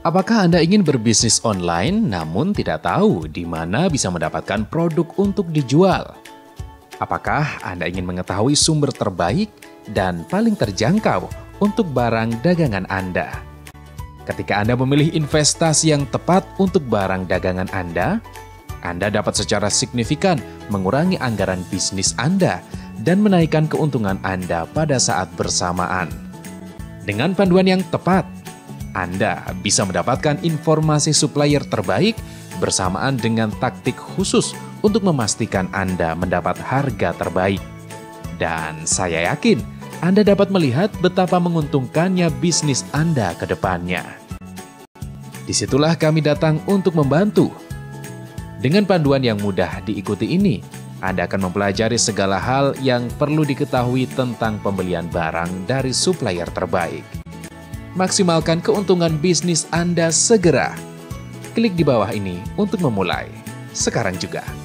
Apakah Anda ingin berbisnis online namun tidak tahu di mana bisa mendapatkan produk untuk dijual? Apakah Anda ingin mengetahui sumber terbaik dan paling terjangkau untuk barang dagangan Anda? Ketika Anda memilih investasi yang tepat untuk barang dagangan Anda dapat secara signifikan mengurangi anggaran bisnis Anda dan menaikkan keuntungan Anda pada saat bersamaan. Dengan panduan yang tepat, Anda bisa mendapatkan informasi supplier terbaik bersamaan dengan taktik khusus untuk memastikan Anda mendapat harga terbaik. Dan saya yakin Anda dapat melihat betapa menguntungkannya bisnis Anda ke depannya. Disitulah kami datang untuk membantu. Dengan panduan yang mudah diikuti ini, Anda akan mempelajari segala hal yang perlu diketahui tentang pembelian barang dari supplier terbaik. Maksimalkan keuntungan bisnis Anda segera. Klik di bawah ini untuk memulai sekarang juga.